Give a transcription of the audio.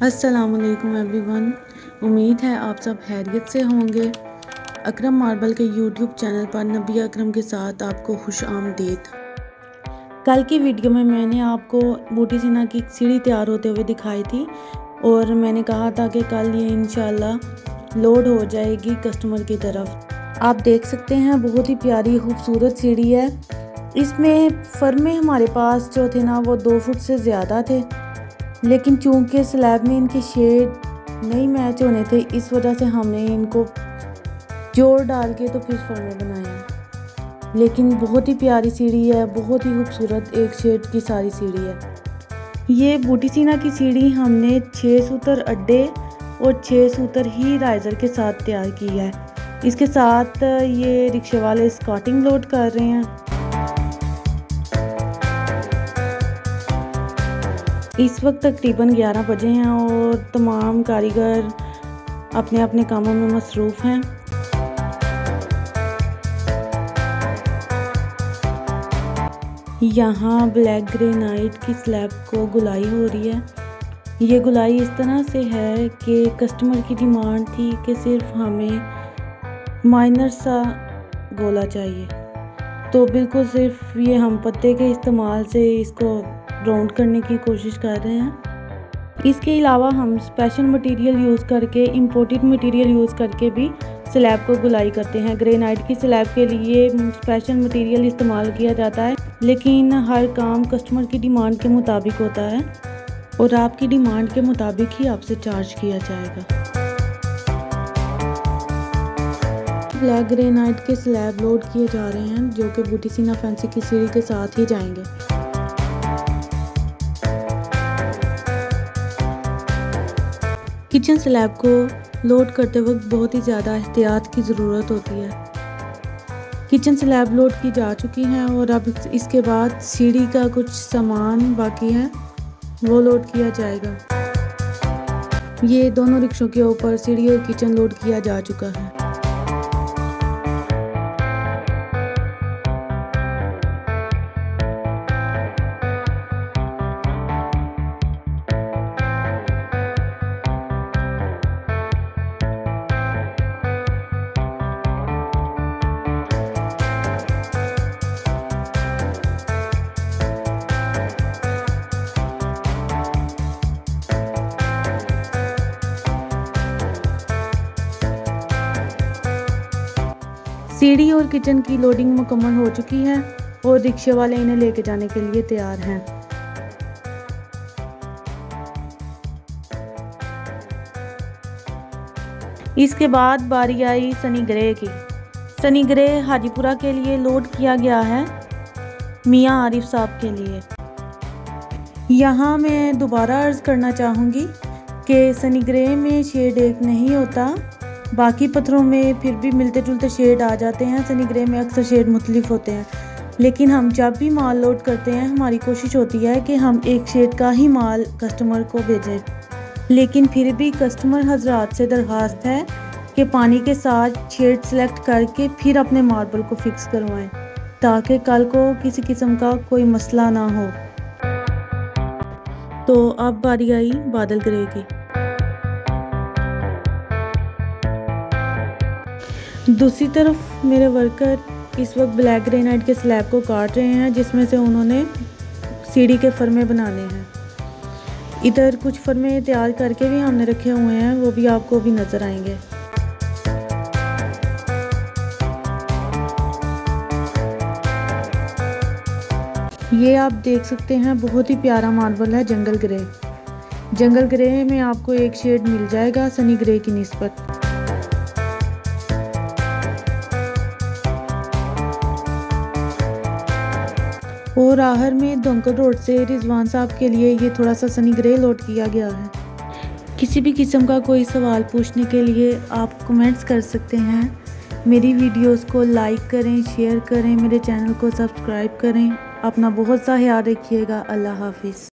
अस्सलामुअलैकुम एवरीवन। उम्मीद है आप सब खैरियत से होंगे। अकरम मार्बल के यूट्यूब चैनल पर नबी अकरम के साथ आपको खुश आमदीद। कल की वीडियो में मैंने आपको बूटी सीना की सीढ़ी तैयार होते हुए दिखाई थी और मैंने कहा था कि कल ये इंशाल्लाह लोड हो जाएगी कस्टमर की तरफ। आप देख सकते हैं बहुत ही प्यारी खूबसूरत सीढ़ी है। इसमें फर्मे हमारे पास जो थे ना वो 2 फुट से ज़्यादा थे, लेकिन चूंकि स्लैब में इनके शेड नहीं मैच होने थे इस वजह से हमने इनको जोड़ डाल के तो फिर फर्मे बनाए। लेकिन बहुत ही प्यारी सीढ़ी है, बहुत ही खूबसूरत एक शेड की सारी सीढ़ी है। ये बूटी सीना की सीढ़ी हमने 6 सूतर अड्डे और 6 सूतर ही राइज़र के साथ तैयार की है। इसके साथ ये रिक्शे वाले स्कॉटिंग लोड कर रहे हैं। इस वक्त तकरीबन 11 बजे हैं और तमाम कारीगर अपने अपने कामों में मसरूफ़ हैं। यहाँ ब्लैक ग्रेनाइट की स्लैब को गुलाई हो रही है। ये गुलाई इस तरह से है कि कस्टमर की डिमांड थी कि सिर्फ हमें माइनर सा गोला चाहिए, तो बिल्कुल सिर्फ ये हम पत्ते के इस्तेमाल से इसको राउंड करने की कोशिश कर रहे हैं। इसके अलावा हम स्पेशल मटेरियल यूज़ करके, इंपोर्टेड मटेरियल यूज़ करके भी स्लैब को गुलाई करते हैं। ग्रेनाइट की स्लैब के लिए स्पेशल मटेरियल इस्तेमाल किया जाता है, लेकिन हर काम कस्टमर की डिमांड के मुताबिक होता है और आपकी डिमांड के मुताबिक ही आपसे चार्ज किया जाएगा। ब्लैक ग्रेनाइट के स्लैब लोड किए जा रहे हैं जो कि बूटी सीना फैंसी की सीढ़ी के साथ ही जाएंगे। किचन स्लैब को लोड करते वक्त बहुत ही ज़्यादा एहतियात की ज़रूरत होती है। किचन स्लैब लोड की जा चुकी हैं और अब इसके बाद सीढ़ी का कुछ सामान बाकी है, वो लोड किया जाएगा। ये दोनों रिक्शों के ऊपर सीढ़ी और किचन लोड किया जा चुका है। सीढ़ी और किचन की लोडिंग मुकम्मल हो चुकी है और रिक्शे वाले इन्हें लेके जाने के लिए तैयार हैं। इसके बाद बारी आई सनी ग्रे की। सनी ग्रे हाजीपुरा के लिए लोड किया गया है, मियां आरिफ साहब के लिए। यहाँ मैं दोबारा अर्ज़ करना चाहूँगी कि सनी ग्रे में शेड एक नहीं होता, बाकी पत्थरों में फिर भी मिलते जुलते शेड आ जाते हैं। सनी ग्रे में अक्सर शेड मुख्तलिफ होते हैं, लेकिन हम जब भी माल लोड करते हैं हमारी कोशिश होती है कि हम एक शेड का ही माल कस्टमर को भेजें। लेकिन फिर भी कस्टमर हजरात से दरख्वास्त है कि पानी के साथ शेड सेलेक्ट करके फिर अपने मार्बल को फिक्स करवाएं, ताकि कल को किसी किस्म का कोई मसला ना हो। तो अब बारी आई बादल ग्रे की। दूसरी तरफ मेरे वर्कर इस वक्त ब्लैक ग्रेनाइट के स्लैब को काट रहे हैं, जिसमें से उन्होंने सीढ़ी के फर्मे बनाने हैं। इधर कुछ फर्मे तैयार करके भी हमने रखे हुए हैं, वो भी आपको भी नज़र आएंगे। ये आप देख सकते हैं बहुत ही प्यारा मार्बल है जंगल ग्रे। जंगल ग्रे में आपको एक शेड मिल जाएगा सनी ग्रे की निस्बत। और आखिर में दोंकल रोड से रिजवान साहब के लिए ये थोड़ा सा सनी ग्रे लोड किया गया है। किसी भी किस्म का कोई सवाल पूछने के लिए आप कमेंट्स कर सकते हैं। मेरी वीडियोस को लाइक करें, शेयर करें, मेरे चैनल को सब्सक्राइब करें। अपना बहुत सा ख्याल रखिएगा। अल्लाह हाफिज़।